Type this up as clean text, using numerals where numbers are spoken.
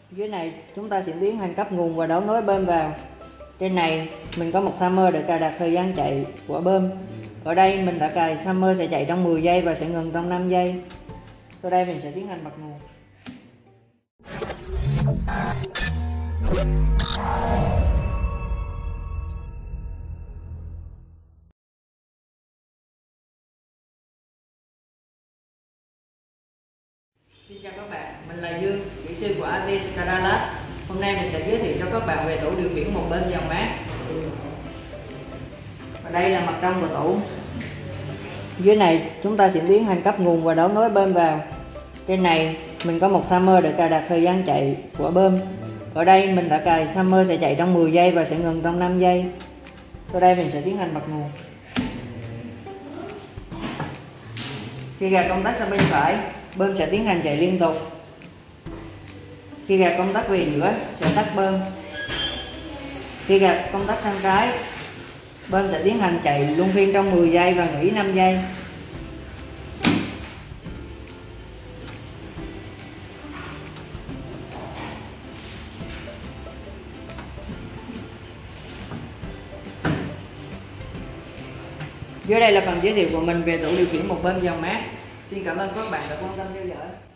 Dưới này chúng ta sẽ tiến hành cấp nguồn và đấu nối bơm vào. Trên này mình có một timer để cài đặt thời gian chạy của bơm. Ở đây mình đã cài timer sẽ chạy trong 10 giây và sẽ ngừng trong 5 giây. Sau đây mình sẽ tiến hành bật nguồn. Xin chào các bạn, mình là Dương, kỹ sư của AT SCADA Lab. Hôm nay mình sẽ giới thiệu cho các bạn về tủ điều khiển một bên dòng mát. Và đây là mặt trong của tủ. Dưới này chúng ta sẽ tiến hành cấp nguồn và đấu nối bơm vào. Trên này mình có một timer để cài đặt thời gian chạy của bơm. Ở đây mình đã cài timer sẽ chạy trong 10 giây và sẽ ngừng trong 5 giây. Sau đây mình sẽ tiến hành bật nguồn. Khi gạt công tắc sang bên phải, bơm sẽ tiến hành chạy liên tục. Khi gạt công tắc về giữa sẽ tắt bơm. Khi gạt công tắc sang trái, bơm sẽ tiến hành chạy luân phiên trong 10 giây và nghỉ 5 giây. Dưới đây là phần giới thiệu của mình về tủ điều khiển một bên dòng mát. Xin cảm ơn các bạn đã quan tâm theo dõi.